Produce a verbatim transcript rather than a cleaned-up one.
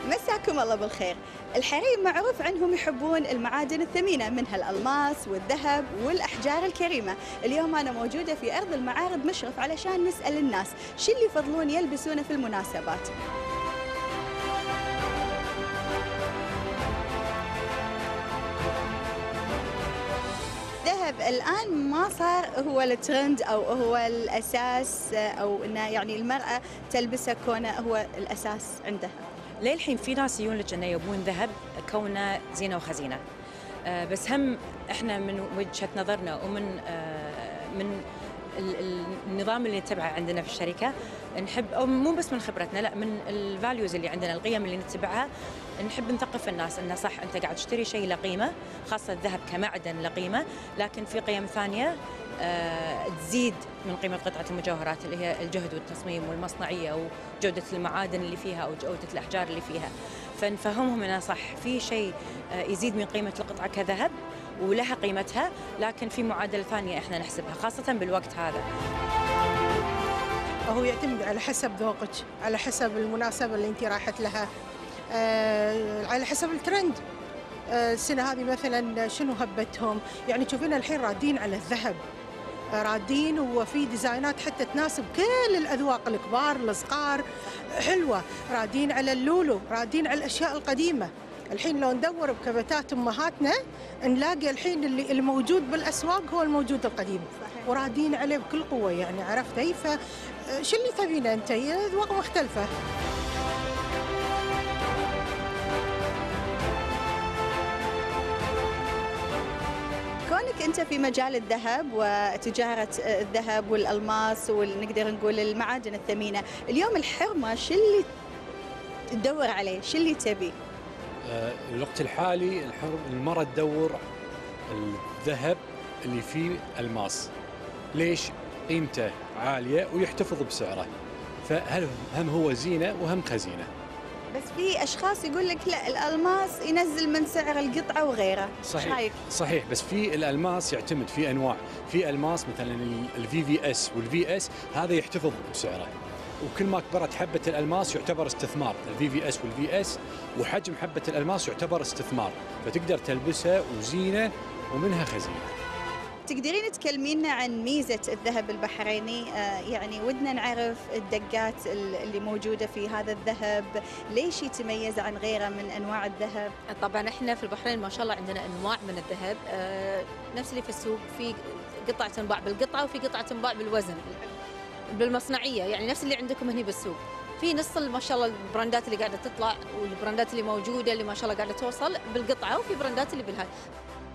مساكم الله بالخير. الحريم معروف عنهم يحبون المعادن الثمينة، منها الألماس والذهب والأحجار الكريمة. اليوم أنا موجودة في أرض المعارض مشرف علشان نسأل الناس شو اللي يفضلون يلبسونه في المناسبات. الذهب الآن ما صار هو الترند أو هو الأساس، أو إنه يعني المرأة تلبسه كونه هو الأساس عندها. للحين في ناس يجون لك انه يبون ذهب كونه زينه وخزينه، آه بس هم احنا من وجهه نظرنا ومن آه من النظام اللي نتبعه عندنا في الشركه، نحب أو مو بس من خبرتنا، لا من الفاليوز اللي عندنا، القيم اللي نتبعها، نحب نثقف الناس انه صح انت قاعد تشتري شيء له قيمه، خاصه الذهب كمعدن له قيمه، لكن في قيم ثانيه آه تزيد من قيمه قطعه المجوهرات اللي هي الجهد والتصميم والمصنعيه وجوده المعادن اللي فيها او جوده الاحجار اللي فيها. فنفهمهم انه صح في شيء آه يزيد من قيمه القطعه كذهب ولها قيمتها، لكن في معادله ثانيه احنا نحسبها خاصه بالوقت هذا. هو يعتمد على حسب ذوقك، على حسب المناسبة اللي انت رايحت لها، آه، على حسب الترند. آه، السنة هذه مثلا شنو هبتهم، يعني تشوفين الحين رادين على الذهب، آه، رادين وفي ديزاينات حتى تناسب كل الأذواق، الكبار الصغار، حلوة. رادين على اللولو، رادين على الأشياء القديمة. الحين لو ندور بكبتات امهاتنا نلاقي الحين اللي الموجود بالاسواق هو الموجود القديم. صحيح. ورادين عليه بكل قوه، يعني عرفتي؟ فشو اللي تبينه انت؟ اذواق مختلفه. كونك انت في مجال الذهب وتجاره الذهب والالماس ونقدر نقول المعادن الثمينه، اليوم الحرمه شو اللي تدور عليه؟ شو اللي تبي؟ الوقت الحالي المرأة تدور الذهب اللي فيه الماس. ليش؟ قيمته عالية ويحتفظ بسعره، فهل هم هو زينة وهم خزينة. بس في أشخاص يقول لك لا، الألماس ينزل من سعر القطعة وغيره. صحيح صحيح، بس في الألماس يعتمد في أنواع، في ألماس مثلا الفي في اس والفي اس هذا يحتفظ بسعره، وكل ما كبرت حبة الألماس يعتبر استثمار، الفي في اس والفي اس، وحجم حبة الألماس يعتبر استثمار، فتقدر تلبسها وزينة ومنها خزينة. تقدرين تكلمينا عن ميزة الذهب البحريني؟ آه يعني ودنا نعرف الدقات اللي موجودة في هذا الذهب، ليش يتميز عن غيره من أنواع الذهب؟ طبعا احنا في البحرين ما شاء الله عندنا أنواع من الذهب، آه نفس اللي في السوق، في قطعة تنباع بالقطعة وفي قطعة تنباع بالوزن بالمصنعيه، يعني نفس اللي عندكم هنا بالسوق. في نص ما شاء الله البراندات اللي قاعده تطلع والبراندات اللي موجوده اللي ما شاء الله قاعده توصل بالقطعه، وفي براندات اللي بالهاي.